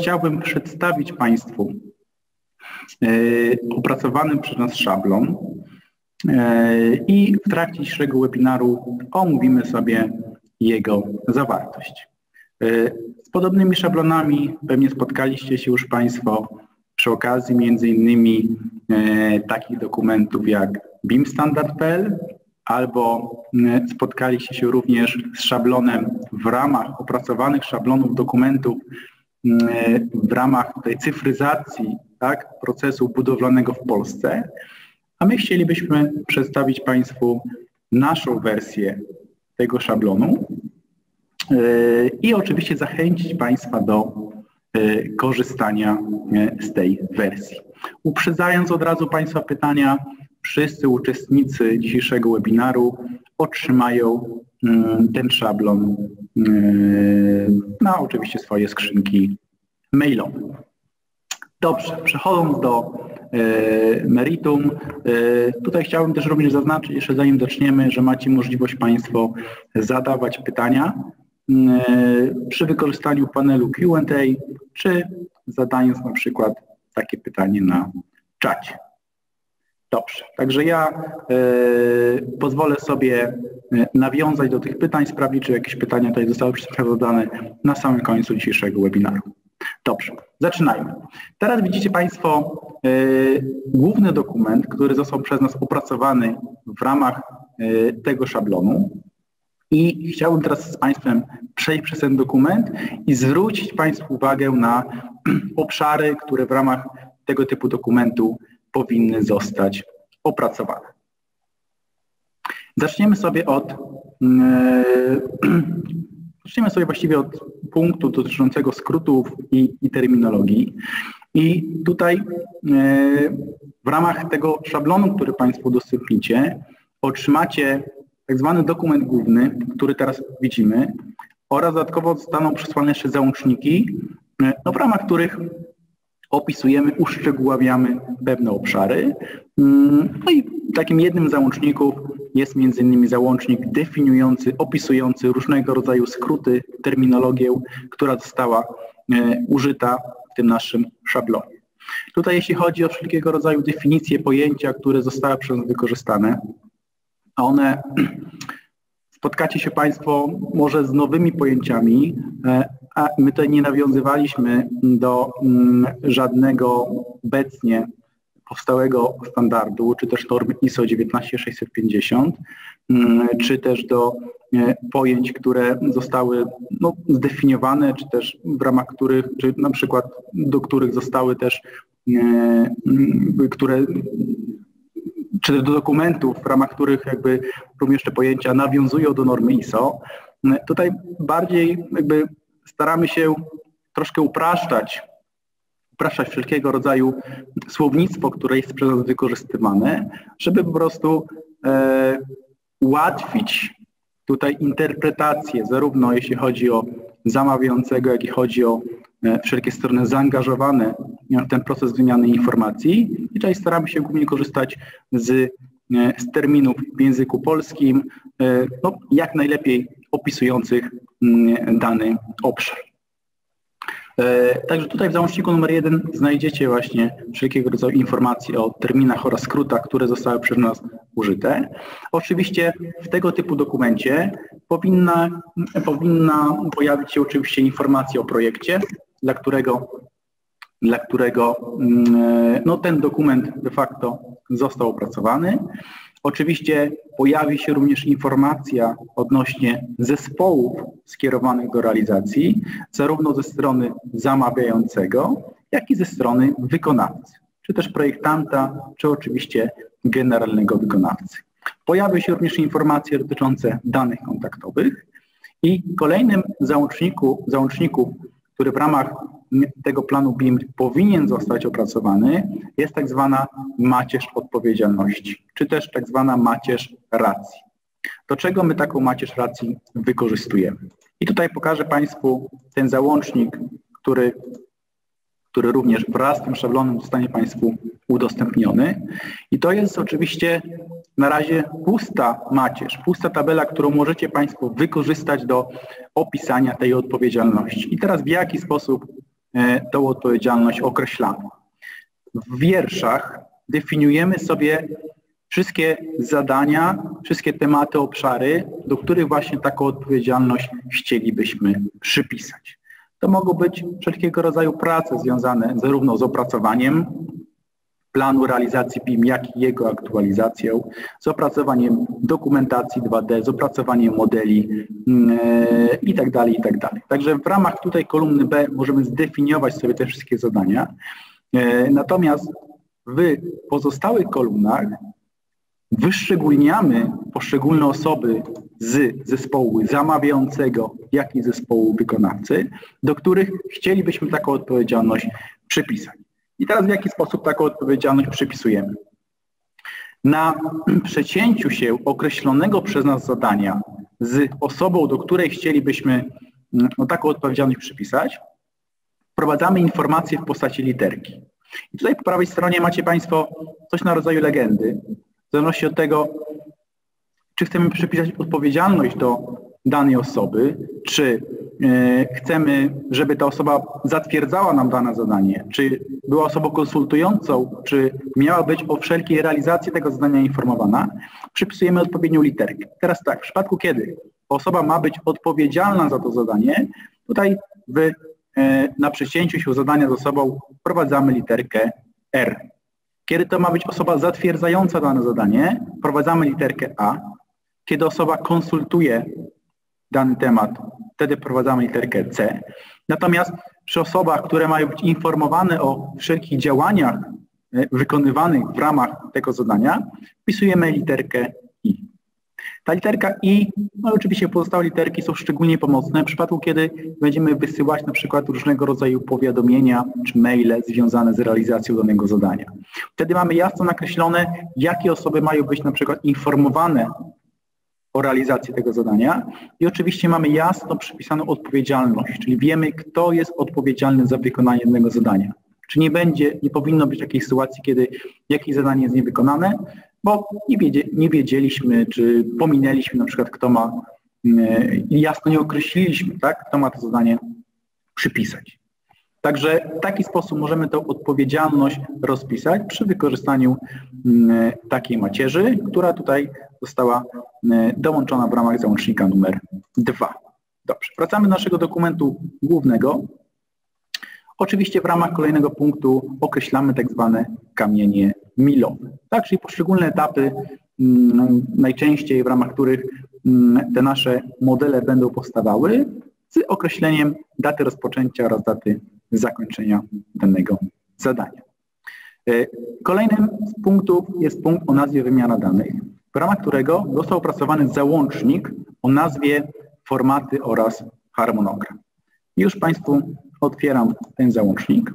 chciałbym przedstawić Państwu opracowany przez nas szablon i w trakcie dzisiejszego webinaru omówimy sobie jego zawartość. Z podobnymi szablonami pewnie spotkaliście się już Państwo przy okazji między innymi takich dokumentów jak bimstandard.pl albo spotkaliście się również z szablonem w ramach opracowanych szablonów dokumentów w ramach tej cyfryzacji, tak, procesu budowlanego w Polsce, a my chcielibyśmy przedstawić Państwu naszą wersję tego szablonu i oczywiście zachęcić Państwa do korzystania z tej wersji. Uprzedzając od razu Państwa pytania, wszyscy uczestnicy dzisiejszego webinaru otrzymają ten szablon na oczywiście swoje skrzynki mailowe. Dobrze, przechodząc do meritum, tutaj chciałbym też również zaznaczyć, jeszcze zanim zaczniemy, że macie możliwość Państwo zadawać pytania przy wykorzystaniu panelu Q&A, czy zadając na przykład takie pytanie na czacie. Dobrze, także ja pozwolę sobie nawiązać do tych pytań, sprawdzić, czy jakieś pytania tutaj zostały zadane na samym końcu dzisiejszego webinaru. Dobrze, zaczynajmy. Teraz widzicie Państwo główny dokument, który został przez nas opracowany w ramach tego szablonu. I chciałbym teraz z Państwem przejść przez ten dokument i zwrócić Państwu uwagę na obszary, które w ramach tego typu dokumentu powinny zostać opracowane. Zaczniemy sobie właściwie od punktu dotyczącego skrótów i terminologii. I tutaj w ramach tego szablonu, który Państwo udostępnicie, otrzymacie tak zwany dokument główny, który teraz widzimy, oraz dodatkowo zostaną przesłane jeszcze załączniki, w ramach których opisujemy, uszczegóławiamy pewne obszary. No i takim jednym z załączników jest m.in. załącznik definiujący, opisujący różnego rodzaju skróty, terminologię, która została użyta w tym naszym szablonie. Tutaj jeśli chodzi o wszelkiego rodzaju definicje, pojęcia, które zostały przez nas wykorzystane, a one spotkacie się Państwo może z nowymi pojęciami, a my tutaj nie nawiązywaliśmy do żadnego obecnie powstałego standardu, czy też normy ISO 19650, czy też do pojęć, które zostały zdefiniowane, czy też w ramach których, czy na przykład do których zostały też, czy też do dokumentów, w ramach których jakby również te pojęcia nawiązują do normy ISO. Tutaj bardziej jakby staramy się troszkę upraszczać wszelkiego rodzaju słownictwo, które jest przez nas wykorzystywane, żeby po prostu ułatwić tutaj interpretację, zarówno jeśli chodzi o zamawiającego, jak i chodzi o wszelkie strony zaangażowane w ten proces wymiany informacji. I tutaj staramy się głównie korzystać z terminów w języku polskim, jak najlepiej opisujących dany obszar. Także tutaj w załączniku numer 1 znajdziecie właśnie wszelkiego rodzaju informacje o terminach oraz skrótach, które zostały przez nas użyte. Oczywiście w tego typu dokumencie powinna pojawić się oczywiście informacja o projekcie, dla którego ten dokument de facto został opracowany. Oczywiście pojawi się również informacja odnośnie zespołów skierowanych do realizacji, zarówno ze strony zamawiającego, jak i ze strony wykonawcy, czy też projektanta, czy oczywiście generalnego wykonawcy. Pojawią się również informacje dotyczące danych kontaktowych i kolejnym załączniku, który w ramach tego planu BIM powinien zostać opracowany, jest tak zwana macierz odpowiedzialności, czy też tak zwana macierz racji. Do czego my taką macierz racji wykorzystujemy? I tutaj pokażę Państwu ten załącznik, który również wraz z tym szablonem zostanie Państwu udostępniony. I to jest oczywiście na razie pusta macierz, pusta tabela, którą możecie Państwo wykorzystać do opisania tej odpowiedzialności. I teraz w jaki sposób tą odpowiedzialność określamy. W wierszach definiujemy sobie wszystkie zadania, wszystkie tematy, obszary, do których właśnie taką odpowiedzialność chcielibyśmy przypisać. To mogą być wszelkiego rodzaju prace związane zarówno z opracowaniem planu realizacji PIM, jak i jego aktualizacją, z opracowaniem dokumentacji 2D, z opracowaniem modeli itd., itd. Także w ramach tutaj kolumny B możemy zdefiniować sobie te wszystkie zadania. Natomiast w pozostałych kolumnach wyszczególniamy poszczególne osoby z zespołu zamawiającego, jak i zespołu wykonawcy, do których chcielibyśmy taką odpowiedzialność przypisać. I teraz w jaki sposób taką odpowiedzialność przypisujemy? Na przecięciu się określonego przez nas zadania z osobą, do której chcielibyśmy taką odpowiedzialność przypisać, wprowadzamy informację w postaci literki. I tutaj po prawej stronie macie Państwo coś na rodzaju legendy. W zależności od tego, czy chcemy przypisać odpowiedzialność do danej osoby, czy chcemy, żeby ta osoba zatwierdzała nam dane zadanie, czy była osobą konsultującą, czy miała być o wszelkiej realizacji tego zadania informowana, przypisujemy odpowiednią literkę. Teraz tak, w przypadku kiedy osoba ma być odpowiedzialna za to zadanie, tutaj na przecięciu się zadania z osobą wprowadzamy literkę R. Kiedy to ma być osoba zatwierdzająca dane zadanie, wprowadzamy literkę A. Kiedy osoba konsultuje dany temat, wtedy wprowadzamy literkę C. Natomiast przy osobach, które mają być informowane o wszelkich działaniach wykonywanych w ramach tego zadania, wpisujemy literkę I. Ta literka I, no oczywiście pozostałe literki są szczególnie pomocne w przypadku, kiedy będziemy wysyłać na przykład różnego rodzaju powiadomienia czy maile związane z realizacją danego zadania. Wtedy mamy jasno nakreślone, jakie osoby mają być na przykład informowane o realizacji tego zadania i oczywiście mamy jasno przypisaną odpowiedzialność, czyli wiemy, kto jest odpowiedzialny za wykonanie danego zadania. Czy nie powinno być takiej sytuacji, kiedy jakieś zadanie jest niewykonane, bo nie wiedzieliśmy, czy pominęliśmy na przykład, kto ma, i jasno nie określiliśmy, tak, kto ma to zadanie przypisać. Także w taki sposób możemy tę odpowiedzialność rozpisać przy wykorzystaniu takiej macierzy, która tutaj została dołączona w ramach załącznika numer 2. Dobrze, wracamy do naszego dokumentu głównego. Oczywiście w ramach kolejnego punktu określamy tak zwane kamienie milowe. Tak, czyli poszczególne etapy, najczęściej w ramach których te nasze modele będą powstawały z określeniem daty rozpoczęcia oraz daty zakończenia danego zadania. Kolejnym z punktów jest punkt o nazwie wymiana danych, w ramach którego został opracowany załącznik o nazwie formaty oraz harmonogram. Już Państwu otwieram ten załącznik.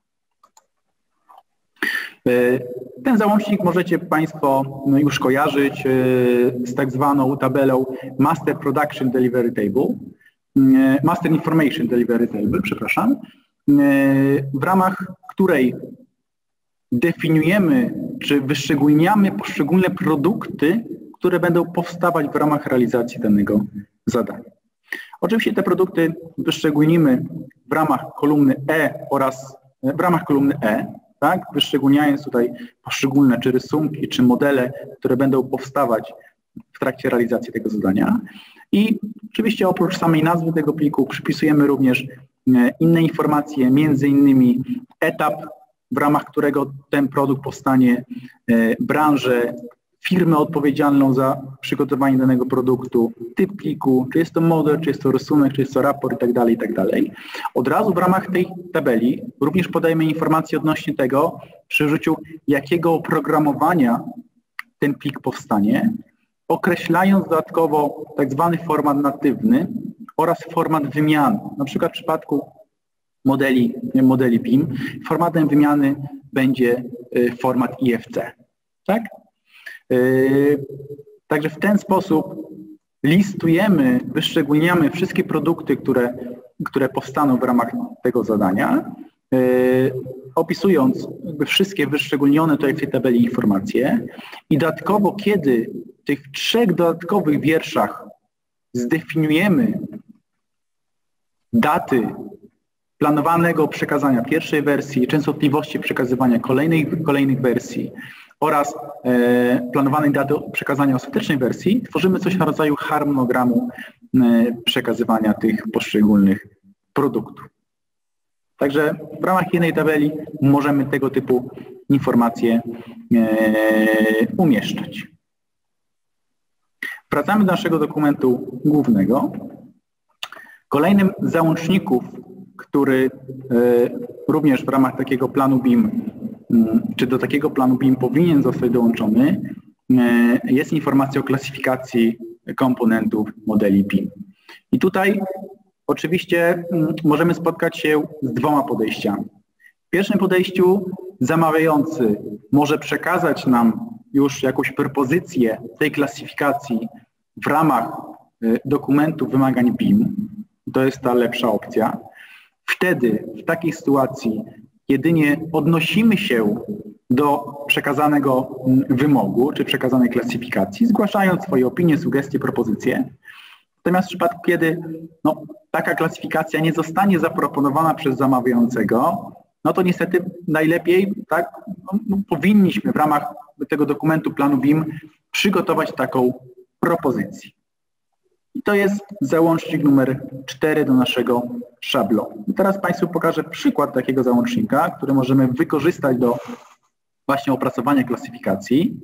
Ten załącznik możecie Państwo już kojarzyć z tak zwaną tabelą Master Production Delivery Table, Master Information Delivery Table, przepraszam, w ramach której definiujemy czy wyszczególniamy poszczególne produkty, które będą powstawać w ramach realizacji danego zadania. Oczywiście te produkty wyszczególnimy w ramach kolumny E oraz w ramach kolumny E, tak, wyszczególniając tutaj poszczególne czy rysunki, czy modele, które będą powstawać w trakcie realizacji tego zadania. I oczywiście oprócz samej nazwy tego pliku przypisujemy również inne informacje, między innymi etap, w ramach którego ten produkt powstanie, branżę, firmę odpowiedzialną za przygotowanie danego produktu, typ pliku, czy jest to model, czy jest to rysunek, czy jest to raport itd., itd. Od razu w ramach tej tabeli również podajemy informacje odnośnie tego, przy użyciu jakiego oprogramowania ten plik powstanie, określając dodatkowo tak zwany format natywny oraz format wymiany. Na przykład w przypadku modeli PIM formatem wymiany będzie format IFC. Tak? Także w ten sposób listujemy, wyszczególniamy wszystkie produkty, które powstaną w ramach tego zadania, opisując wszystkie wyszczególnione tutaj w tej tabeli informacje i dodatkowo, kiedy w tych 3 dodatkowych wierszach zdefiniujemy daty planowanego przekazania pierwszej wersji, częstotliwości przekazywania kolejnych wersji oraz planowanej daty przekazania ostatecznej wersji, tworzymy coś na rodzaju harmonogramu przekazywania tych poszczególnych produktów. Także w ramach jednej tabeli możemy tego typu informacje umieszczać. Wracamy do naszego dokumentu głównego. Kolejnym z załączników, który również w ramach takiego planu BIM, czy do takiego planu BIM powinien zostać dołączony, jest informacja o klasyfikacji komponentów modeli BIM. I tutaj oczywiście możemy spotkać się z dwoma podejściami. W pierwszym podejściu zamawiający może przekazać nam już jakąś propozycję tej klasyfikacji w ramach dokumentu wymagań BIM. To jest ta lepsza opcja. Wtedy w takiej sytuacji jedynie odnosimy się do przekazanego wymogu czy przekazanej klasyfikacji, zgłaszając swoje opinie, sugestie, propozycje. Natomiast w przypadku, kiedy taka klasyfikacja nie zostanie zaproponowana przez zamawiającego, no to niestety najlepiej powinniśmy w ramach tego dokumentu planu BIM przygotować taką propozycję. I to jest załącznik numer 4 do naszego szablonu. I teraz Państwu pokażę przykład takiego załącznika, który możemy wykorzystać do właśnie opracowania klasyfikacji.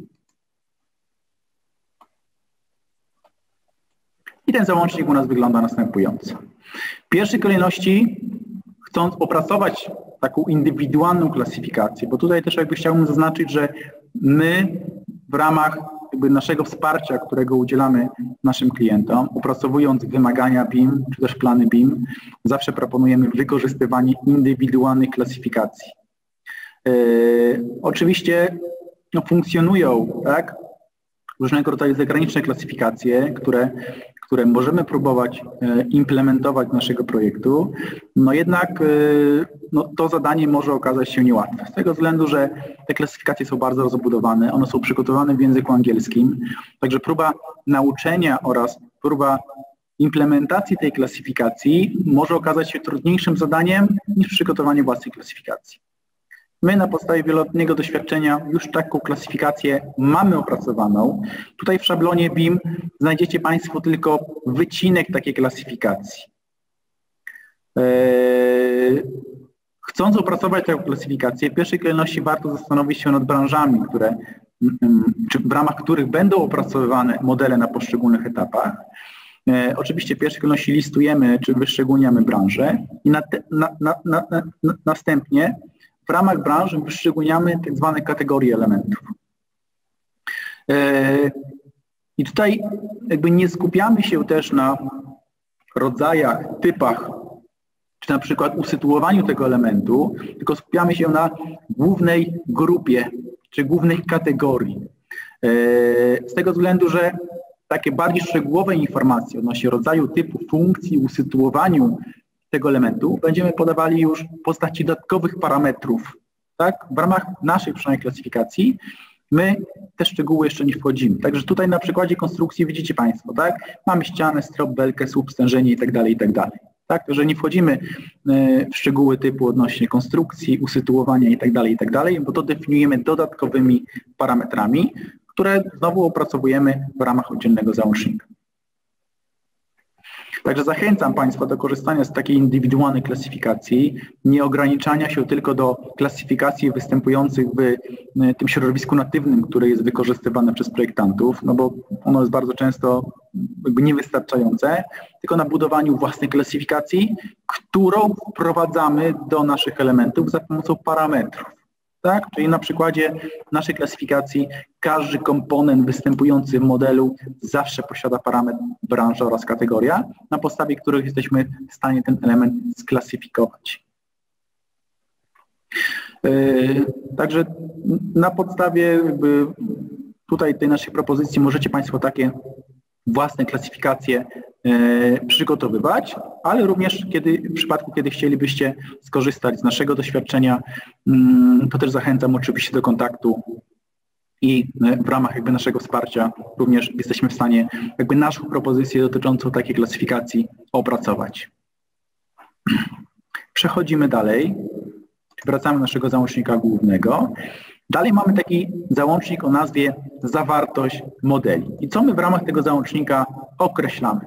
I ten załącznik u nas wygląda następująco. W pierwszej kolejności, chcąc opracować taką indywidualną klasyfikację, bo tutaj też chciałbym zaznaczyć, że my w ramach naszego wsparcia, którego udzielamy naszym klientom, opracowując wymagania BIM, czy też plany BIM, zawsze proponujemy wykorzystywanie indywidualnych klasyfikacji. Oczywiście funkcjonują różnego rodzaju zagraniczne klasyfikacje, które możemy próbować implementować do naszego projektu, jednak to zadanie może okazać się niełatwe. Z tego względu, że te klasyfikacje są bardzo rozbudowane, one są przygotowane w języku angielskim, także próba nauczenia oraz próba implementacji tej klasyfikacji może okazać się trudniejszym zadaniem niż przygotowanie własnej klasyfikacji. My na podstawie wieloletniego doświadczenia już taką klasyfikację mamy opracowaną. Tutaj w szablonie BIM znajdziecie Państwo tylko wycinek takiej klasyfikacji. Chcąc opracować tę klasyfikację, w pierwszej kolejności warto zastanowić się nad branżami, w ramach których będą opracowywane modele na poszczególnych etapach. Oczywiście w pierwszej kolejności listujemy czy wyszczególniamy branżę i następnie w ramach branży wyszczególniamy tak zwane kategorie elementów. I tutaj nie skupiamy się też na rodzajach, typach, czy na przykład usytuowaniu tego elementu, tylko skupiamy się na głównej grupie, czy głównej kategorii. Z tego względu, że takie bardziej szczegółowe informacje odnośnie rodzaju, typu, funkcji, usytuowaniu tego elementu będziemy podawali już w postaci dodatkowych parametrów. W ramach naszej przynajmniej klasyfikacji my te szczegóły jeszcze nie wchodzimy. Także tutaj na przykładzie konstrukcji widzicie Państwo, mamy ścianę, strop, belkę, słup, stężenie itd., itd. Także nie wchodzimy w szczegóły typu odnośnie konstrukcji, usytuowania itd., bo to definiujemy dodatkowymi parametrami, które znowu opracowujemy w ramach oddzielnego załącznika. Także zachęcam Państwa do korzystania z takiej indywidualnej klasyfikacji, nie ograniczania się tylko do klasyfikacji występujących w tym środowisku natywnym, które jest wykorzystywane przez projektantów, bo ono jest bardzo często niewystarczające, tylko na budowaniu własnej klasyfikacji, którą wprowadzamy do naszych elementów za pomocą parametrów. Czyli na przykładzie naszej klasyfikacji każdy komponent występujący w modelu zawsze posiada parametr branża oraz kategoria, na podstawie których jesteśmy w stanie ten element sklasyfikować. Także na podstawie tutaj tej naszej propozycji możecie Państwo takie własne klasyfikacje przygotowywać, ale również w przypadku, kiedy chcielibyście skorzystać z naszego doświadczenia, to też zachęcam oczywiście do kontaktu i w ramach naszego wsparcia również jesteśmy w stanie naszą propozycję dotyczącą takiej klasyfikacji opracować. W Przechodzimy dalej, wracamy do naszego załącznika głównego. Dalej mamy taki załącznik o nazwie zawartość modeli. I co my w ramach tego załącznika określamy?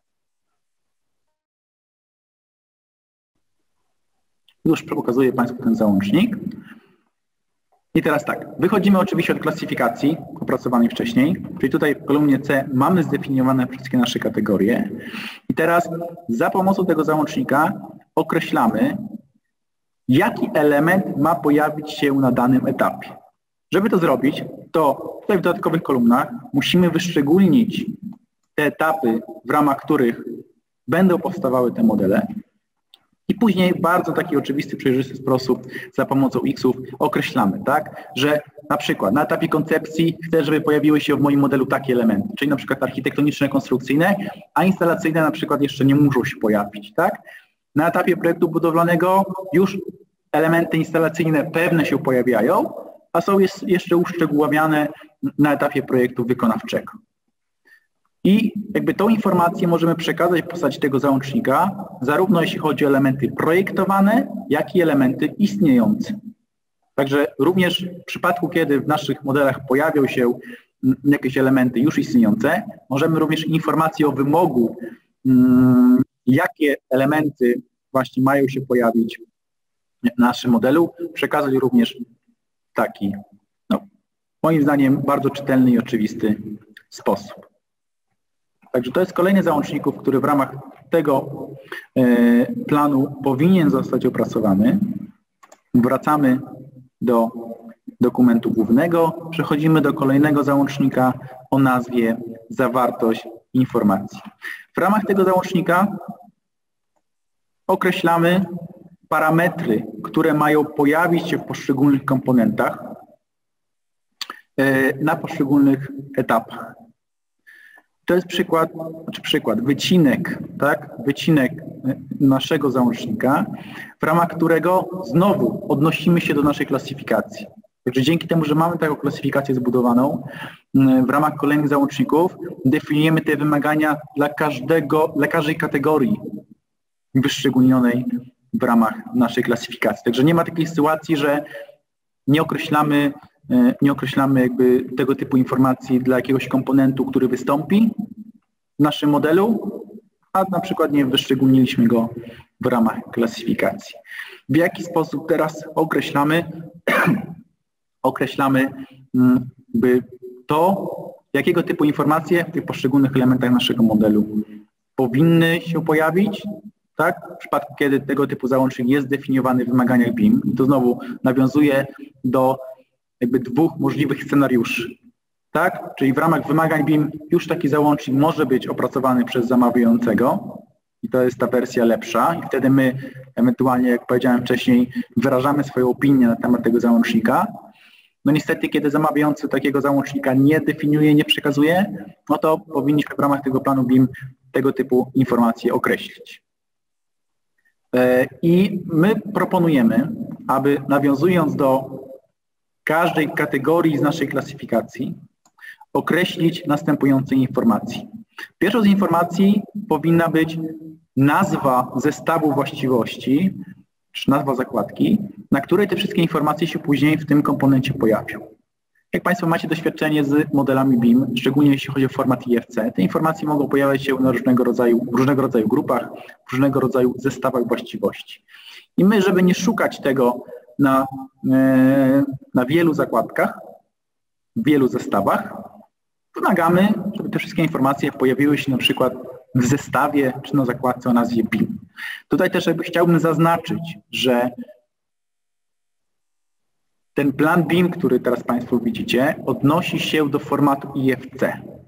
Już pokazuję Państwu ten załącznik. I teraz tak, wychodzimy oczywiście od klasyfikacji opracowanej wcześniej, czyli tutaj w kolumnie C mamy zdefiniowane wszystkie nasze kategorie. I teraz za pomocą tego załącznika określamy, jaki element ma pojawić się na danym etapie. Żeby to zrobić, to tutaj w dodatkowych kolumnach musimy wyszczególnić te etapy, w ramach których będą powstawały te modele i później w bardzo taki oczywisty, przejrzysty sposób za pomocą X-ów określamy, tak, że na przykład na etapie koncepcji chcę, żeby pojawiły się w moim modelu takie elementy, czyli na przykład architektoniczne, konstrukcyjne, a instalacyjne na przykład jeszcze nie muszą się pojawić, tak. Na etapie projektu budowlanego już elementy instalacyjne pewne się pojawiają, a są jeszcze uszczegółowiane na etapie projektu wykonawczego. I jakby tą informację możemy przekazać w postaci tego załącznika, zarówno jeśli chodzi o elementy projektowane, jak i elementy istniejące. Także również w przypadku, kiedy w naszych modelach pojawią się jakieś elementy już istniejące, możemy również informację o wymogu, jakie elementy właśnie mają się pojawić w naszym modelu, przekazać również w taki, moim zdaniem, bardzo czytelny i oczywisty sposób. Także to jest kolejny z załączników, który w ramach tego planu powinien zostać opracowany. Wracamy do dokumentu głównego, przechodzimy do kolejnego załącznika o nazwie zawartość informacji. W ramach tego załącznika określamy parametry, które mają pojawić się w poszczególnych komponentach na poszczególnych etapach. To jest wycinek, tak? Wycinek naszego załącznika, w ramach którego znowu odnosimy się do naszej klasyfikacji. Także dzięki temu, że mamy taką klasyfikację zbudowaną, w ramach kolejnych załączników definiujemy te wymagania dla każdej kategorii wyszczególnionej w ramach naszej klasyfikacji. Także nie ma takiej sytuacji, że nie określamy jakby tego typu informacji dla jakiegoś komponentu, który wystąpi w naszym modelu, a na przykład nie wyszczególniliśmy go w ramach klasyfikacji. W jaki sposób teraz określamy to, jakiego typu informacje w tych poszczególnych elementach naszego modelu powinny się pojawić, tak? W przypadku, kiedy tego typu załącznik jest zdefiniowany w wymaganiach BIM, i to znowu nawiązuje do jakby dwóch możliwych scenariuszy, tak? Czyli w ramach wymagań BIM już taki załącznik może być opracowany przez zamawiającego i to jest ta wersja lepsza i wtedy my ewentualnie, jak powiedziałem wcześniej, wyrażamy swoją opinię na temat tego załącznika. No niestety, kiedy zamawiający takiego załącznika nie definiuje, nie przekazuje, no to powinniśmy w ramach tego planu BIM tego typu informacje określić. I my proponujemy, aby nawiązując do każdej kategorii z naszej klasyfikacji określić następujące informacje. Pierwszą z informacji powinna być nazwa zestawu właściwości, czy nazwa zakładki, na której te wszystkie informacje się później w tym komponencie pojawią. Jak Państwo macie doświadczenie z modelami BIM, szczególnie jeśli chodzi o format IFC, te informacje mogą pojawiać się na różnego rodzaju grupach, w różnego rodzaju zestawach właściwości. I my, żeby nie szukać tego na wielu zakładkach, w wielu zestawach, wymagamy, żeby te wszystkie informacje pojawiły się na przykład w zestawie czy na zakładce o nazwie BIM. Tutaj też chciałbym zaznaczyć, że ten plan BIM, który teraz Państwo widzicie, odnosi się do formatu IFC.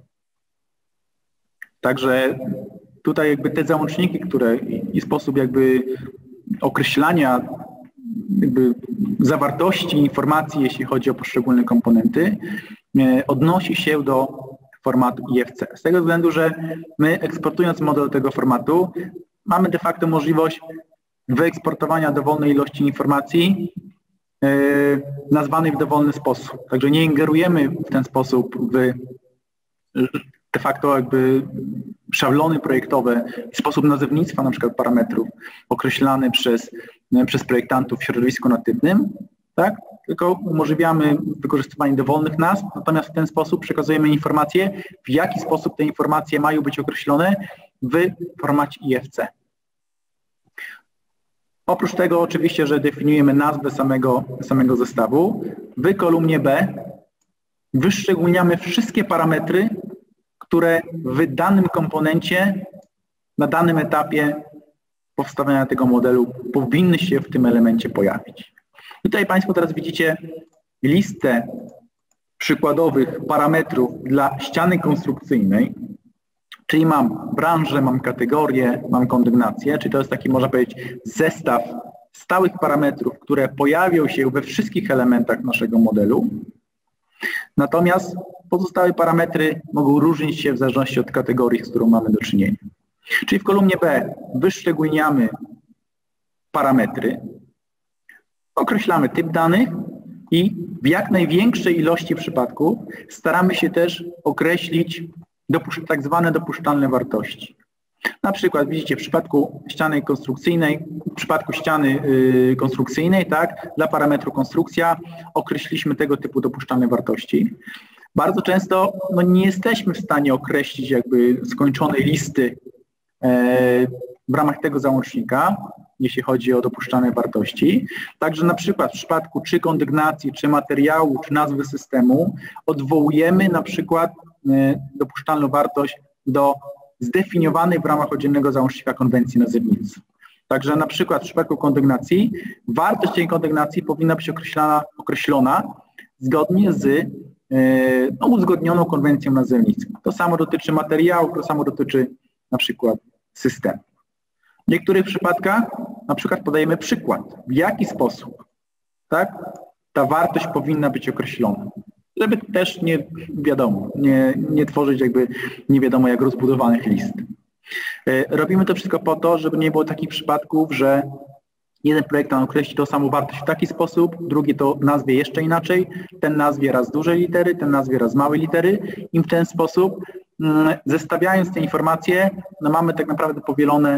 Także tutaj jakby te załączniki, które i sposób jakby określania jakby zawartości informacji, jeśli chodzi o poszczególne komponenty, odnosi się do formatu IFC. Z tego względu, że my eksportując model do tego formatu mamy de facto możliwość wyeksportowania dowolnej ilości informacji nazwanych w dowolny sposób. Także nie ingerujemy w ten sposób de facto jakby szablony projektowe i sposób nazewnictwa na przykład parametrów określany przez projektantów w środowisku natywnym, tak? Tylko umożliwiamy wykorzystywanie dowolnych nazw, natomiast w ten sposób przekazujemy informacje, w jaki sposób te informacje mają być określone w formacie IFC. Oprócz tego oczywiście, że definiujemy nazwę samego zestawu, w kolumnie B wyszczególniamy wszystkie parametry, które w danym komponencie, na danym etapie powstawania tego modelu powinny się w tym elemencie pojawić. Tutaj Państwo teraz widzicie listę przykładowych parametrów dla ściany konstrukcyjnej, czyli mam branżę, mam kategorię, mam kondygnację, czyli to jest taki, można powiedzieć, zestaw stałych parametrów, które pojawią się we wszystkich elementach naszego modelu. Natomiast pozostałe parametry mogą różnić się w zależności od kategorii, z którą mamy do czynienia. Czyli w kolumnie B wyszczególniamy parametry, określamy typ danych i w jak największej ilości przypadków staramy się też określić tak zwane dopuszczalne wartości. Na przykład widzicie w przypadku ściany konstrukcyjnej, tak, dla parametru konstrukcja określiliśmy tego typu dopuszczalne wartości. Bardzo często nie jesteśmy w stanie określić jakby skończonej listy w ramach tego załącznika, jeśli chodzi o dopuszczalne wartości. Także na przykład w przypadku czy kondygnacji, czy materiału, czy nazwy systemu odwołujemy na przykład dopuszczalną wartość do zdefiniowanej w ramach oddzielnego załącznika konwencji nazewnictwa. Także na przykład w przypadku kondygnacji wartość tej kondygnacji powinna być określona zgodnie z uzgodnioną konwencją nazewnictwa. To samo dotyczy materiałów, to samo dotyczy na przykład systemu. W niektórych przypadkach na przykład podajemy przykład, w jaki sposób, tak, ta wartość powinna być określona. Żeby też nie tworzyć jakby nie wiadomo jak rozbudowanych list. Robimy to wszystko po to, żeby nie było takich przypadków, że jeden projektant określi tą samą wartość w taki sposób, drugi to nazwie jeszcze inaczej, ten nazwie raz duże litery, ten nazwie raz małe litery i w ten sposób zestawiając te informacje, mamy tak naprawdę powielone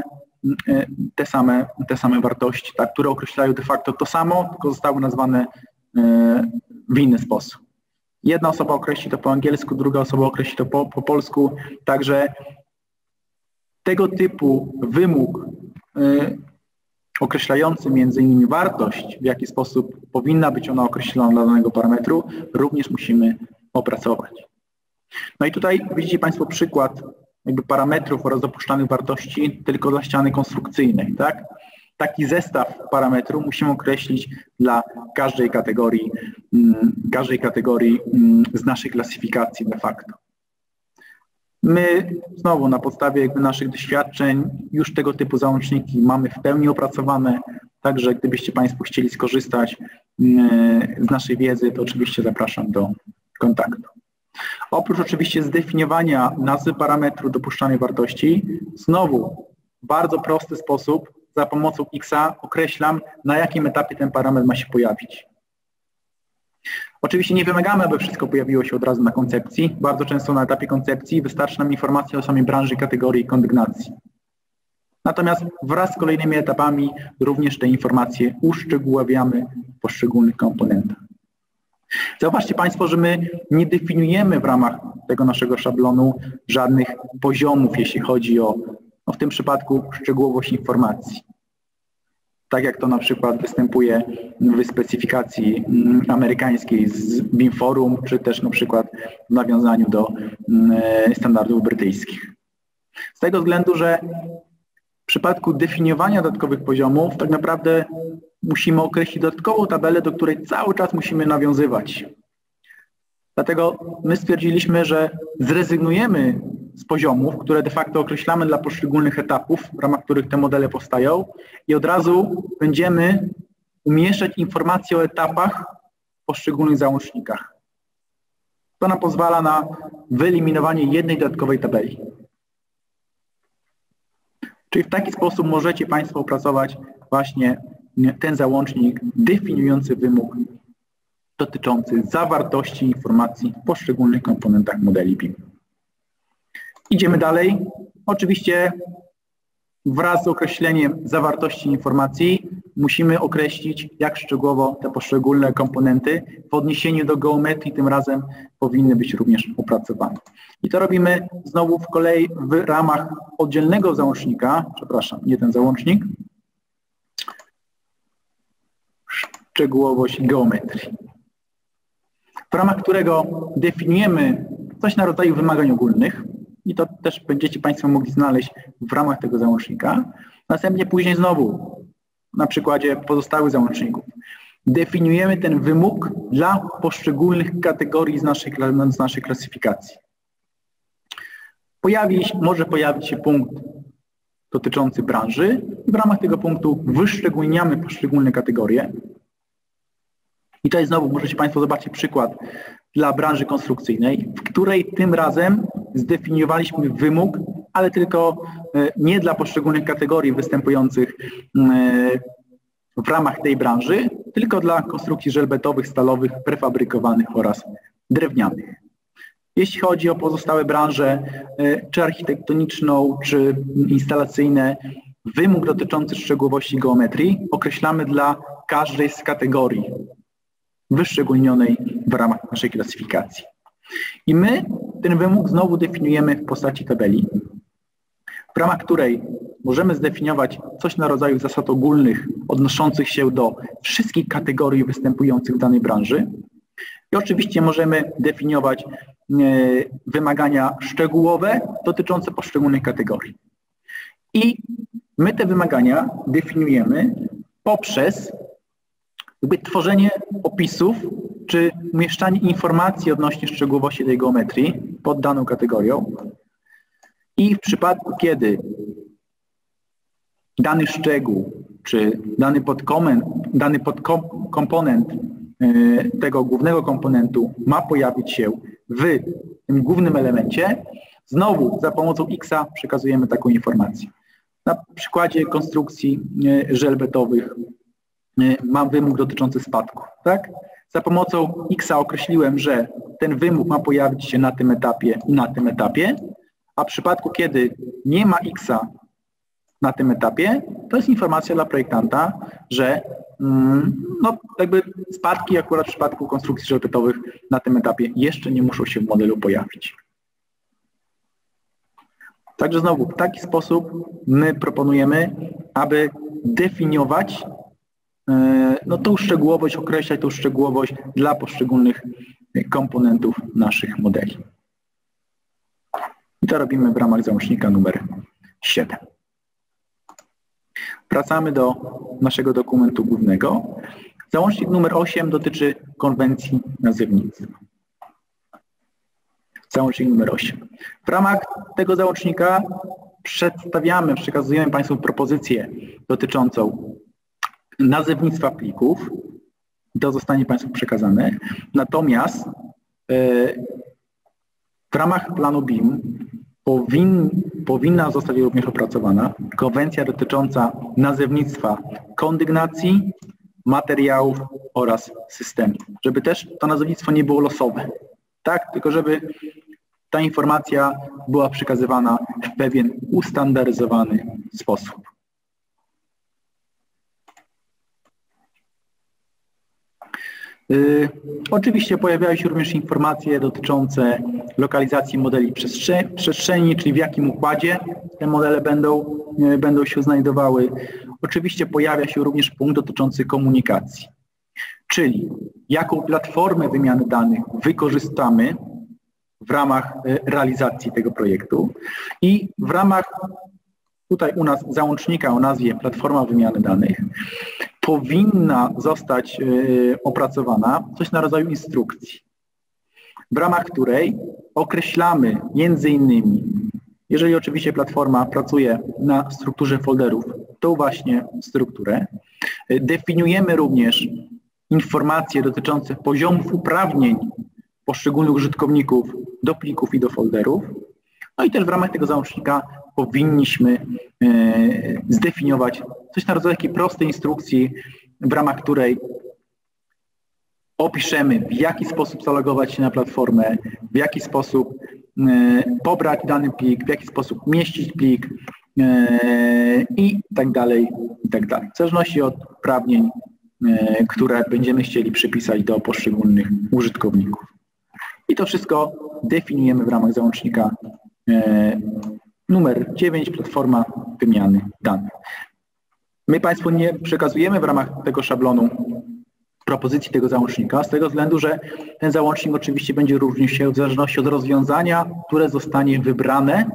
te same wartości, tak, które określają de facto to samo, tylko zostały nazwane w inny sposób. Jedna osoba określi to po angielsku, druga osoba określi to po polsku, także tego typu wymóg określający między innymi wartość, w jaki sposób powinna być ona określona dla danego parametru, również musimy opracować. No i tutaj widzicie Państwo przykład jakby parametrów oraz dopuszczanych wartości tylko dla ściany konstrukcyjnej, tak? Taki zestaw parametrów musimy określić dla każdej kategorii z naszej klasyfikacji de facto. My znowu na podstawie jakby naszych doświadczeń już tego typu załączniki mamy w pełni opracowane, także gdybyście Państwo chcieli skorzystać z naszej wiedzy, to oczywiście zapraszam do kontaktu. Oprócz oczywiście zdefiniowania nazwy parametru dopuszczanej wartości, znowu w bardzo prosty sposób za pomocą X-a określam, na jakim etapie ten parametr ma się pojawić. Oczywiście nie wymagamy, aby wszystko pojawiło się od razu na koncepcji. Bardzo często na etapie koncepcji wystarczy nam informacja o samej branży, kategorii i kondygnacji. Natomiast wraz z kolejnymi etapami również te informacje uszczegóławiamy w poszczególnych komponentach. Zauważcie Państwo, że my nie definiujemy w ramach tego naszego szablonu żadnych poziomów, jeśli chodzi o w tym przypadku szczegółowość informacji. Tak jak to na przykład występuje w specyfikacji amerykańskiej z BIM Forum, czy też na przykład w nawiązaniu do standardów brytyjskich. Z tego względu, że w przypadku definiowania dodatkowych poziomów tak naprawdę musimy określić dodatkową tabelę, do której cały czas musimy nawiązywać. Dlatego my stwierdziliśmy, że zrezygnujemy z poziomów, które de facto określamy dla poszczególnych etapów, w ramach których te modele powstają i od razu będziemy umieszczać informacje o etapach w poszczególnych załącznikach. To nam pozwala na wyeliminowanie jednej dodatkowej tabeli. Czyli w taki sposób możecie Państwo opracować właśnie ten załącznik definiujący wymóg dotyczący zawartości informacji w poszczególnych komponentach modeli BIM. Idziemy dalej. oczywiście wraz z określeniem zawartości informacji musimy określić, jak szczegółowo te poszczególne komponenty w odniesieniu do geometrii tym razem powinny być również opracowane. I to robimy znowu w kolei w ramach oddzielnego załącznika, przepraszam, nie ten załącznik, szczegółowość geometrii, w ramach którego definiujemy coś na rodzaju wymagań ogólnych i to też będziecie Państwo mogli znaleźć w ramach tego załącznika. Następnie później znowu na przykładzie pozostałych załączników definiujemy ten wymóg dla poszczególnych kategorii z naszej klasyfikacji. Może pojawić się punkt dotyczący branży i w ramach tego punktu wyszczególniamy poszczególne kategorie. I tutaj znowu możecie Państwo zobaczyć przykład dla branży konstrukcyjnej, w której tym razem zdefiniowaliśmy wymóg, ale tylko nie dla poszczególnych kategorii występujących w ramach tej branży, tylko dla konstrukcji żelbetowych, stalowych, prefabrykowanych oraz drewnianych. Jeśli chodzi o pozostałe branże, czy architektoniczną, czy instalacyjne, wymóg dotyczący szczegółowości geometrii określamy dla każdej z kategorii wyszczególnionej w ramach naszej klasyfikacji. I my ten wymóg znowu definiujemy w postaci tabeli, w ramach której możemy zdefiniować coś na rodzaju zasad ogólnych odnoszących się do wszystkich kategorii występujących w danej branży. I oczywiście możemy definiować wymagania szczegółowe dotyczące poszczególnych kategorii. I my te wymagania definiujemy poprzez tworzenie opisów czy umieszczanie informacji odnośnie szczegółowości tej geometrii pod daną kategorią. I w przypadku, kiedy dany szczegół czy dany podkomponent tego głównego komponentu ma pojawić się w tym głównym elemencie, znowu za pomocą X przekazujemy taką informację. Na przykładzie konstrukcji żelbetowych mam wymóg dotyczący spadku. Tak? Za pomocą X określiłem, że ten wymóg ma pojawić się na tym etapie i na tym etapie, a w przypadku, kiedy nie ma X na tym etapie, to jest informacja dla projektanta, że no, jakby spadki akurat w przypadku konstrukcji żelbetowych na tym etapie jeszcze nie muszą się w modelu pojawić. Także znowu w taki sposób my proponujemy, aby definiować tą szczegółowość, określać tą szczegółowość dla poszczególnych komponentów naszych modeli. I to robimy w ramach załącznika numer 7. Wracamy do naszego dokumentu głównego. Załącznik numer 8 dotyczy konwencji nazewnictwa. Załącznik numer 8. W ramach tego załącznika przekazujemy Państwu propozycję dotyczącą nazewnictwa plików. To zostanie Państwu przekazane. Natomiast w ramach planu BIM powinna zostać również opracowana konwencja dotycząca nazewnictwa kondygnacji, materiałów oraz systemu. Żeby też to nazewnictwo nie było losowe, tak? Tylko żeby ta informacja była przekazywana w pewien ustandaryzowany sposób. Oczywiście pojawiają się również informacje dotyczące lokalizacji modeli przestrzeni, czyli w jakim układzie te modele będą się znajdowały. Oczywiście pojawia się również punkt dotyczący komunikacji, czyli jaką platformę wymiany danych wykorzystamy w ramach realizacji tego projektu i w ramach tutaj u nas załącznika o nazwie Platforma Wymiany Danych powinna zostać opracowana coś na rodzaju instrukcji, w ramach której określamy między innymi, jeżeli oczywiście platforma pracuje na strukturze folderów, tą właśnie strukturę, definiujemy również informacje dotyczące poziomów uprawnień poszczególnych użytkowników do plików i do folderów. No i też w ramach tego załącznika powinniśmy zdefiniować coś na rodzaju takiej prostej instrukcji, w ramach której opiszemy, w jaki sposób zalogować się na platformę, w jaki sposób pobrać dany plik, w jaki sposób umieścić plik i tak dalej, i tak dalej. W zależności od uprawnień, które będziemy chcieli przypisać do poszczególnych użytkowników. I to wszystko definiujemy w ramach załącznika numer 9, platforma wymiany danych. My Państwu nie przekazujemy w ramach tego szablonu propozycji tego załącznika, z tego względu, że ten załącznik oczywiście będzie różnił się w zależności od rozwiązania, które zostanie wybrane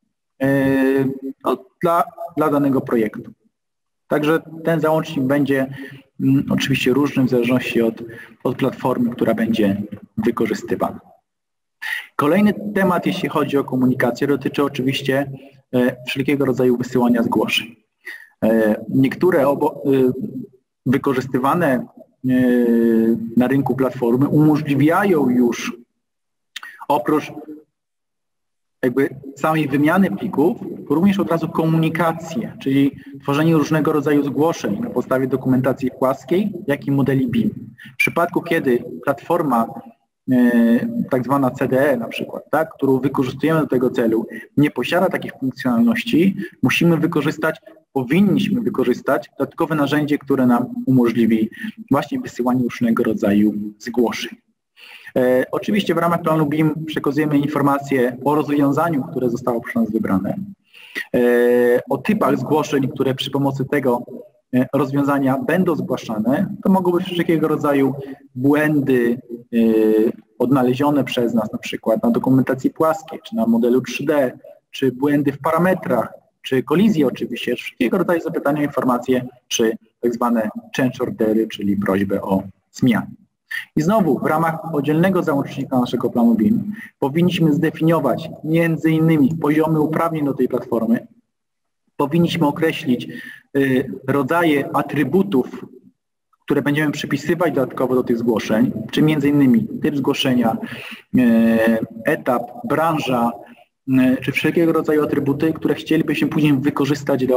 dla danego projektu. Także ten załącznik będzie oczywiście różny w zależności od platformy, która będzie wykorzystywana. Kolejny temat, jeśli chodzi o komunikację, dotyczy oczywiście wszelkiego rodzaju wysyłania zgłoszeń. Niektóre wykorzystywane na rynku platformy umożliwiają już oprócz jakby samej wymiany plików, również od razu komunikację, czyli tworzenie różnego rodzaju zgłoszeń na podstawie dokumentacji płaskiej, jak i modeli BIM. W przypadku, kiedy platforma tak zwana CDE na przykład, tak, którą wykorzystujemy do tego celu, nie posiada takich funkcjonalności, powinniśmy wykorzystać dodatkowe narzędzie, które nam umożliwi właśnie wysyłanie różnego rodzaju zgłoszeń. Oczywiście w ramach planu BIM przekazujemy informacje o rozwiązaniu, które zostało przez nas wybrane, o typach zgłoszeń, które przy pomocy tego rozwiązania będą zgłaszane. To mogą być wszelkiego rodzaju błędy odnalezione przez nas na przykład na dokumentacji płaskiej, czy na modelu 3D, czy błędy w parametrach, czy kolizje oczywiście, wszelkiego rodzaju zapytania o informacje, czy tak zwane change ordery, czyli prośbę o zmianę. I znowu w ramach oddzielnego załącznika naszego planu BIM powinniśmy zdefiniować między innymi poziomy uprawnień do tej platformy, powinniśmy określić rodzaje atrybutów, które będziemy przypisywać dodatkowo do tych zgłoszeń, czy między innymi typ zgłoszenia, etap, branża, czy wszelkiego rodzaju atrybuty, które chcielibyśmy później wykorzystać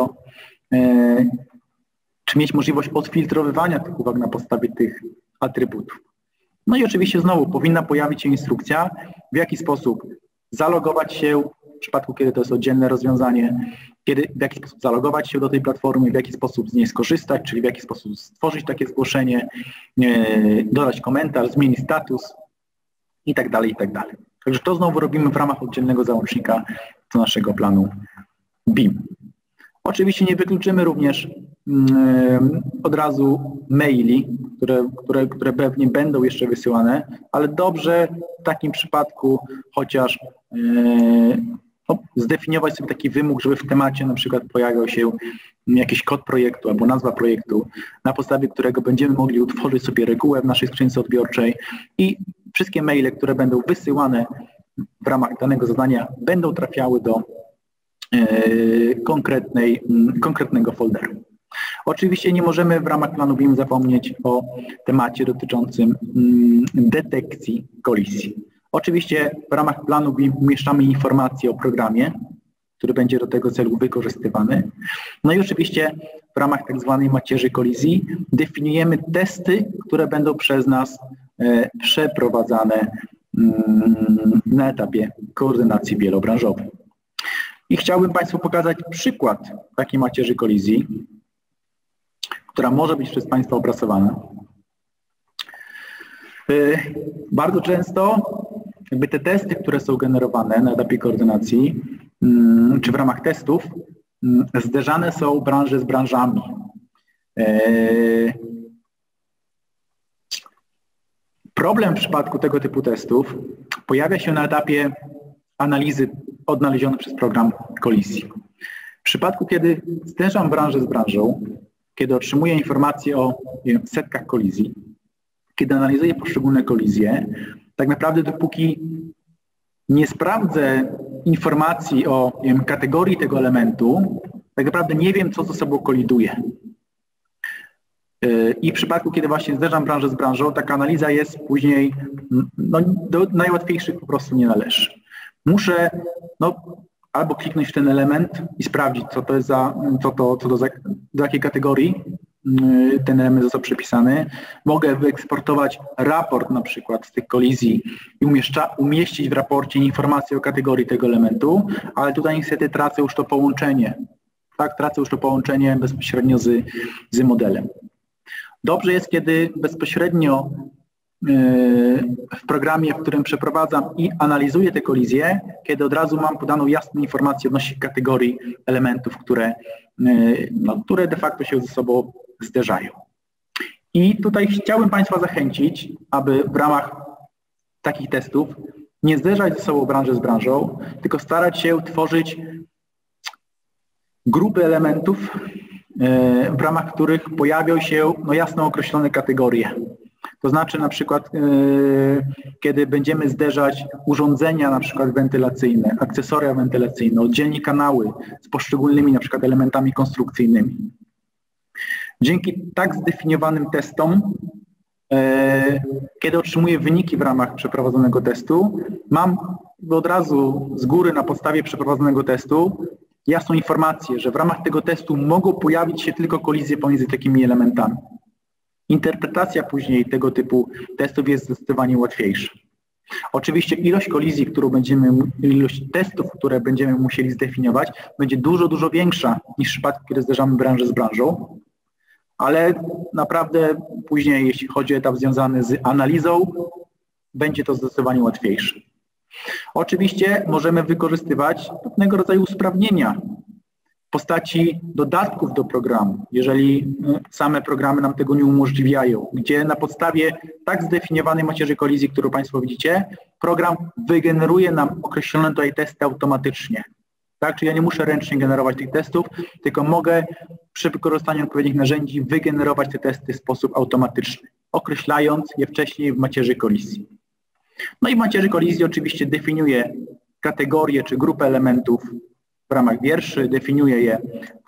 czy mieć możliwość odfiltrowywania tych uwag na podstawie tych atrybutów. No i oczywiście znowu powinna pojawić się instrukcja, w jaki sposób zalogować się, w przypadku kiedy to jest oddzielne rozwiązanie, w jaki sposób zalogować się do tej platformy, w jaki sposób z niej skorzystać, czyli w jaki sposób stworzyć takie zgłoszenie, dodać komentarz, zmienić status i tak dalej, i tak dalej. Także to znowu robimy w ramach oddzielnego załącznika do naszego planu BIM. Oczywiście nie wykluczymy również od razu maili, które pewnie będą jeszcze wysyłane, ale dobrze w takim przypadku chociaż zdefiniować sobie taki wymóg, żeby w temacie na przykład pojawiał się jakiś kod projektu albo nazwa projektu, na podstawie którego będziemy mogli utworzyć sobie regułę w naszej skrzynce odbiorczej i wszystkie maile, które będą wysyłane w ramach danego zadania, będą trafiały do konkretnego folderu. Oczywiście nie możemy w ramach planu BIM zapomnieć o temacie dotyczącym detekcji kolizji. Oczywiście w ramach planu BIM umieszczamy informacje o programie, który będzie do tego celu wykorzystywany. No i oczywiście w ramach tak zwanej macierzy kolizji definiujemy testy, które będą przez nas przeprowadzane na etapie koordynacji wielobranżowej. I chciałbym Państwu pokazać przykład takiej macierzy kolizji, która może być przez Państwa opracowana. Bardzo często jakby te testy, które są generowane na etapie koordynacji, czy w ramach testów, zderzane są branże z branżami. Problem w przypadku tego typu testów pojawia się na etapie analizy odnalezionej przez program kolizji. W przypadku, kiedy zderzam branżę z branżą, kiedy otrzymuję informacje o setkach kolizji, kiedy analizuję poszczególne kolizje, tak naprawdę dopóki nie sprawdzę informacji o kategorii tego elementu, tak naprawdę nie wiem, co ze sobą koliduje. I w przypadku, kiedy właśnie zderzam branżę z branżą, taka analiza jest później, do najłatwiejszych po prostu nie należy. Muszę albo kliknąć w ten element i sprawdzić, co to jest do jakiej kategorii ten element został przepisany. Mogę wyeksportować raport na przykład z tych kolizji i umieścić w raporcie informacje o kategorii tego elementu, ale tutaj niestety tracę już to połączenie. Tak, tracę już to połączenie bezpośrednio z modelem. Dobrze jest, kiedy bezpośrednio w programie, w którym przeprowadzam i analizuję te kolizje, kiedy od razu mam podaną jasną informację odnośnie kategorii elementów, które de facto się ze sobą zderzają. I tutaj chciałbym Państwa zachęcić, aby w ramach takich testów nie zderzać ze sobą branżę z branżą, tylko starać się tworzyć grupy elementów, w ramach których pojawią się jasno określone kategorie. To znaczy na przykład, kiedy będziemy zderzać urządzenia na przykład wentylacyjne, akcesoria wentylacyjne, oddzielnie kanały z poszczególnymi na przykład elementami konstrukcyjnymi. Dzięki tak zdefiniowanym testom, kiedy otrzymuję wyniki w ramach przeprowadzonego testu, mam od razu z góry na podstawie przeprowadzonego testu jasną informację, że w ramach tego testu mogą pojawić się tylko kolizje pomiędzy takimi elementami. Interpretacja później tego typu testów jest zdecydowanie łatwiejsza. Oczywiście ilość kolizji, ilość testów, które będziemy musieli zdefiniować, będzie dużo, dużo większa niż w przypadku, kiedy zderzamy branżę z branżą, ale naprawdę później, jeśli chodzi o etap związany z analizą, będzie to zdecydowanie łatwiejsze. Oczywiście możemy wykorzystywać pewnego rodzaju usprawnienia w postaci dodatków do programu, jeżeli same programy nam tego nie umożliwiają, gdzie na podstawie tak zdefiniowanej macierzy kolizji, którą Państwo widzicie, program wygeneruje nam określone tutaj testy automatycznie. Tak? Czyli ja nie muszę ręcznie generować tych testów, tylko mogę przy wykorzystaniu odpowiednich narzędzi wygenerować te testy w sposób automatyczny, określając je wcześniej w macierzy kolizji. No i w macierzy kolizji oczywiście definiuję kategorie czy grupę elementów w ramach wierszy, definiuję je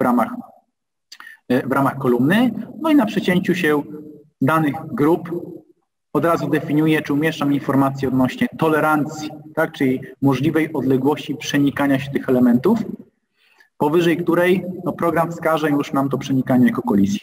w ramach kolumny, no i na przecięciu się danych grup od razu definiuję, czy umieszczam informacje odnośnie tolerancji, tak, czyli możliwej odległości przenikania się tych elementów, powyżej której program wskaże już nam to przenikanie jako kolizję.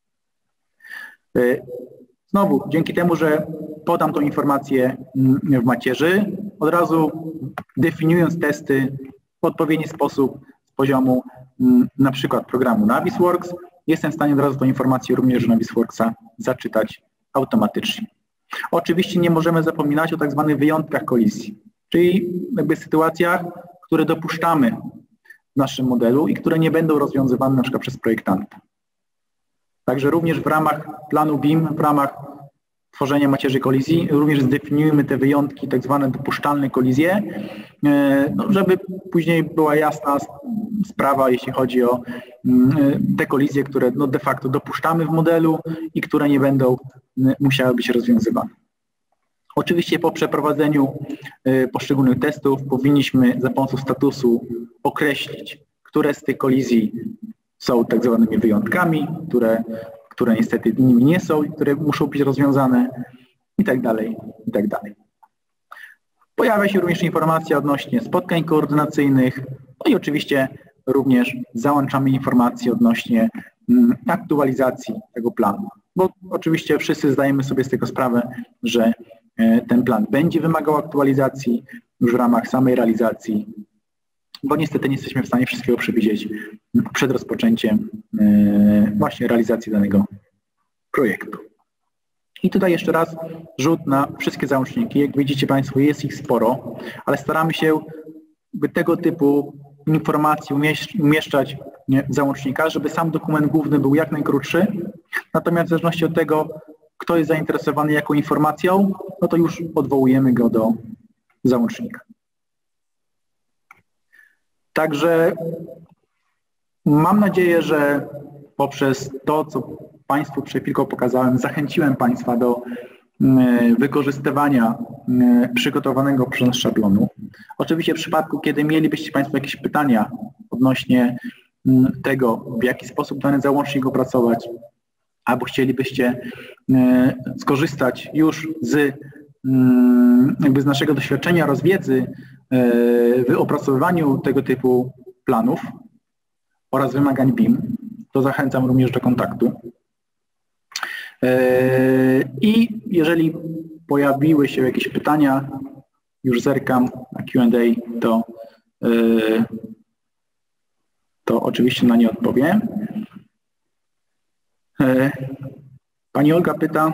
Znowu, dzięki temu, że podam tą informację w macierzy, od razu definiując testy w odpowiedni sposób z poziomu na przykład programu Navisworks, jestem w stanie od razu tą informację również Navisworksa zaczytać automatycznie. Oczywiście nie możemy zapominać o tak zwanych wyjątkach kolizji, czyli jakby sytuacjach, które dopuszczamy w naszym modelu i które nie będą rozwiązywane na przykład przez projektanta. Także również w ramach planu BIM, w ramach tworzenia macierzy kolizji, również zdefiniujemy te wyjątki, tak zwane dopuszczalne kolizje, żeby później była jasna sprawa, jeśli chodzi o te kolizje, które de facto dopuszczamy w modelu i które nie będą musiały być rozwiązywane. Oczywiście po przeprowadzeniu poszczególnych testów powinniśmy za pomocą statusu określić, które z tych kolizji są tak zwanymi wyjątkami, które niestety nimi nie są i które muszą być rozwiązane i tak dalej, i tak dalej. Pojawia się również informacja odnośnie spotkań koordynacyjnych, no i oczywiście również załączamy informacje odnośnie aktualizacji tego planu, bo oczywiście wszyscy zdajemy sobie z tego sprawę, że ten plan będzie wymagał aktualizacji już w ramach samej realizacji, bo niestety nie jesteśmy w stanie wszystkiego przewidzieć przed rozpoczęciem właśnie realizacji danego projektu. I tutaj jeszcze raz rzut na wszystkie załączniki. Jak widzicie Państwo, jest ich sporo, ale staramy się tego typu informacje umieszczać w załącznikach, żeby sam dokument główny był jak najkrótszy. Natomiast w zależności od tego, kto jest zainteresowany jaką informacją, no to już odwołujemy go do załącznika. Także mam nadzieję, że poprzez to, co Państwu przed chwilką pokazałem, zachęciłem Państwa do wykorzystywania przygotowanego przez nas szablonu. Oczywiście w przypadku, kiedy mielibyście Państwo jakieś pytania odnośnie tego, w jaki sposób dany załącznik opracować, albo chcielibyście skorzystać już z naszego doświadczenia oraz wiedzy w opracowywaniu tego typu planów oraz wymagań BIM, to zachęcam również do kontaktu. I jeżeli pojawiły się jakieś pytania, już zerkam na Q&A, to oczywiście na nie odpowiem. Pani Olga pyta,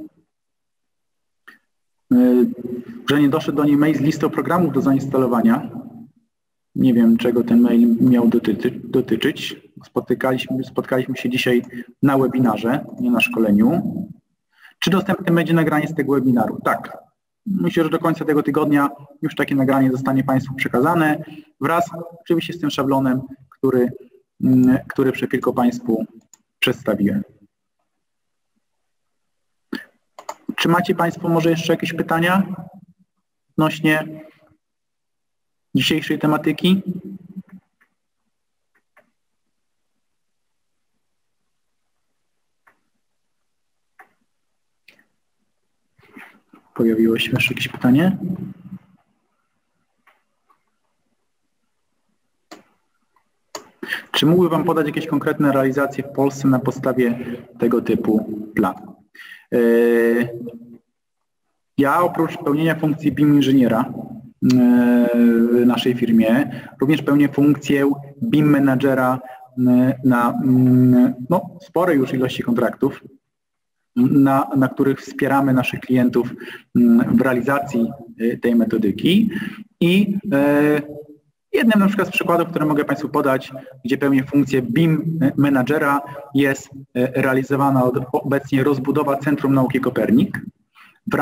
że nie doszedł do niej mail z listą programów do zainstalowania. Nie wiem, czego ten mail miał dotyczyć. Spotkaliśmy się dzisiaj na webinarze, nie na szkoleniu. Czy dostępne będzie nagranie z tego webinaru? Tak. Myślę, że do końca tego tygodnia już takie nagranie zostanie Państwu przekazane wraz oczywiście z tym szablonem, który przed chwilką Państwu przedstawiłem. Czy macie Państwo może jeszcze jakieś pytania odnośnie dzisiejszej tematyki? Pojawiło się jeszcze jakieś pytanie? Czy mógłby Wam podać jakieś konkretne realizacje w Polsce na podstawie tego typu planu? Ja oprócz pełnienia funkcji BIM inżyniera w naszej firmie również pełnię funkcję BIM menadżera na sporej już ilości kontraktów, na których wspieramy naszych klientów w realizacji tej metodyki. I jednym na przykład z przykładów, które mogę Państwu podać, gdzie pełnię funkcję BIM menadżera, jest realizowana obecnie rozbudowa Centrum Nauki Kopernik, w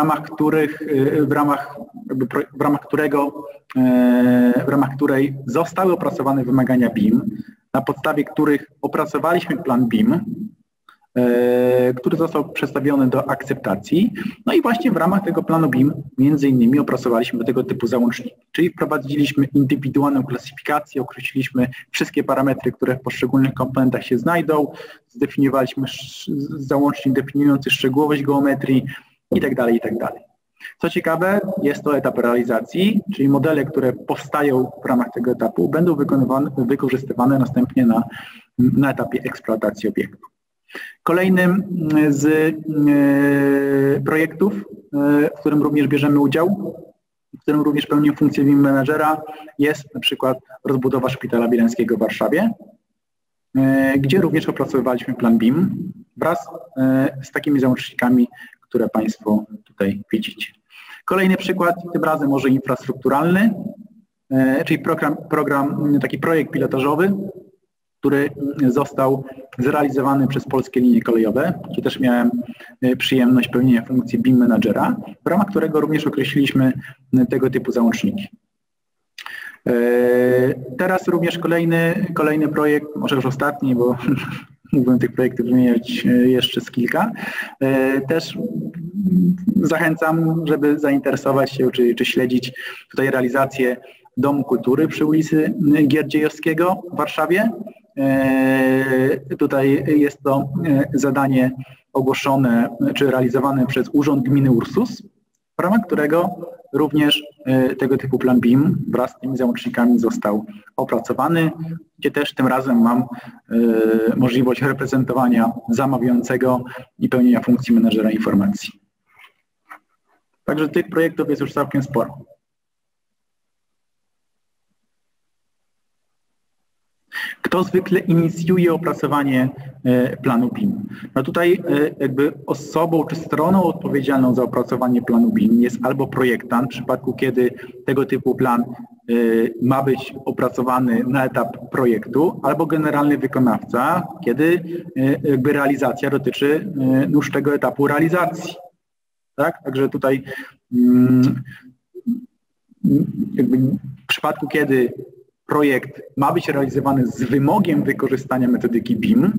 ramach której zostały opracowane wymagania BIM, na podstawie których opracowaliśmy plan BIM, który został przedstawiony do akceptacji. No i właśnie w ramach tego planu BIM między innymi opracowaliśmy tego typu załączniki, czyli wprowadziliśmy indywidualną klasyfikację, określiliśmy wszystkie parametry, które w poszczególnych komponentach się znajdą, zdefiniowaliśmy załącznik definiujący szczegółowość geometrii itd., itd. Co ciekawe, jest to etap realizacji, czyli modele, które powstają w ramach tego etapu, będą wykorzystywane następnie na etapie eksploatacji obiektu. Kolejnym z projektów, w którym również bierzemy udział, w którym również pełnię funkcję BIM menadżera, jest na przykład rozbudowa Szpitala Bielańskiego w Warszawie, gdzie również opracowywaliśmy plan BIM wraz z takimi załącznikami, które Państwo tutaj widzicie. Kolejny przykład, tym razem może infrastrukturalny, czyli taki projekt pilotażowy, który został zrealizowany przez Polskie Linie Kolejowe, gdzie też miałem przyjemność pełnienia funkcji BIM menadżera, w ramach którego również określiliśmy tego typu załączniki. Teraz również kolejny projekt, może już ostatni, bo mógłbym tych projektów wymieniać jeszcze z kilka. Też zachęcam, żeby zainteresować się czy śledzić tutaj realizację Domu Kultury przy ulicy Gierdziejowskiego w Warszawie. Tutaj jest to zadanie ogłoszone czy realizowane przez Urząd Gminy Ursus, w ramach którego również tego typu plan BIM wraz z tymi załącznikami został opracowany, gdzie też tym razem mam możliwość reprezentowania zamawiającego i pełnienia funkcji menedżera informacji. Także tych projektów jest już całkiem sporo. Kto zwykle inicjuje opracowanie planu BIM? No tutaj jakby osobą czy stroną odpowiedzialną za opracowanie planu BIM jest albo projektant, w przypadku kiedy tego typu plan ma być opracowany na etap projektu, albo generalny wykonawca, kiedy jakby realizacja dotyczy już tego etapu realizacji. Tak? Także tutaj jakby w przypadku kiedy projekt ma być realizowany z wymogiem wykorzystania metodyki BIM,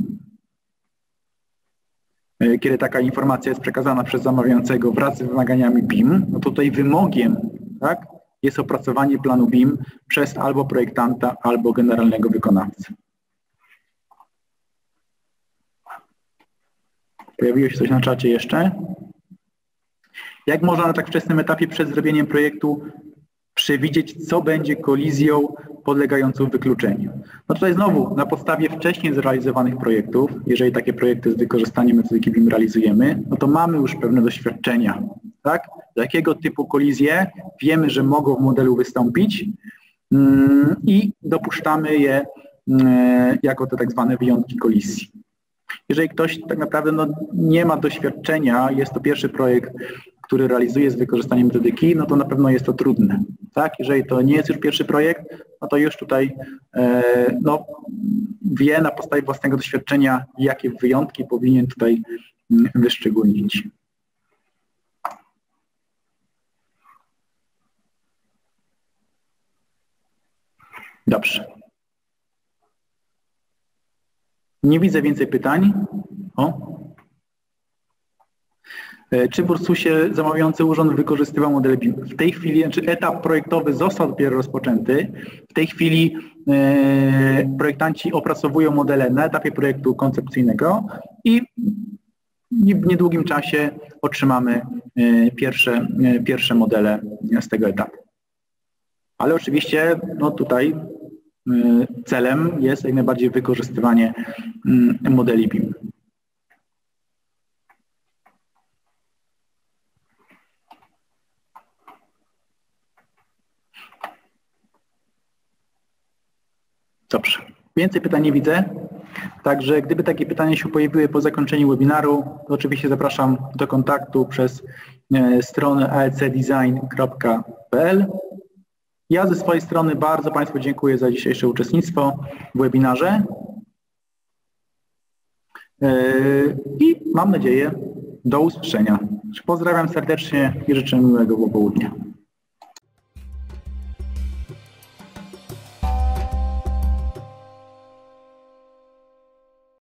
kiedy taka informacja jest przekazana przez zamawiającego wraz z wymaganiami BIM, no to tutaj wymogiem, tak, jest opracowanie planu BIM przez albo projektanta, albo generalnego wykonawcę. Pojawiło się coś na czacie jeszcze. Jak można na tak wczesnym etapie przed zrobieniem projektu przewidzieć, co będzie kolizją podlegającą wykluczeniu. No tutaj znowu na podstawie wcześniej zrealizowanych projektów, jeżeli takie projekty z wykorzystaniem metodyki BIM realizujemy, no to mamy już pewne doświadczenia, tak? Jakiego typu kolizje wiemy, że mogą w modelu wystąpić i dopuszczamy je jako te tak zwane wyjątki kolizji. Jeżeli ktoś tak naprawdę nie ma doświadczenia, jest to pierwszy projekt, który realizuje z wykorzystaniem metodyki, no to na pewno jest to trudne. Tak? Jeżeli to nie jest już pierwszy projekt, no to już tutaj wie na podstawie własnego doświadczenia, jakie wyjątki powinien tutaj wyszczególnić. Dobrze. Nie widzę więcej pytań. Czy w Ursusie zamawiający urząd wykorzystywał model BIM? W tej chwili, etap projektowy został dopiero rozpoczęty. W tej chwili projektanci opracowują modele na etapie projektu koncepcyjnego i w niedługim czasie otrzymamy pierwsze modele z tego etapu. Ale oczywiście tutaj celem jest jak najbardziej wykorzystywanie modeli BIM. Dobrze. Więcej pytań nie widzę. Także gdyby takie pytania się pojawiły po zakończeniu webinaru, to oczywiście zapraszam do kontaktu przez stronę alcdesign.pl. Ja ze swojej strony bardzo Państwu dziękuję za dzisiejsze uczestnictwo w webinarze i mam nadzieję do usłyszenia. Pozdrawiam serdecznie i życzę miłego popołudnia.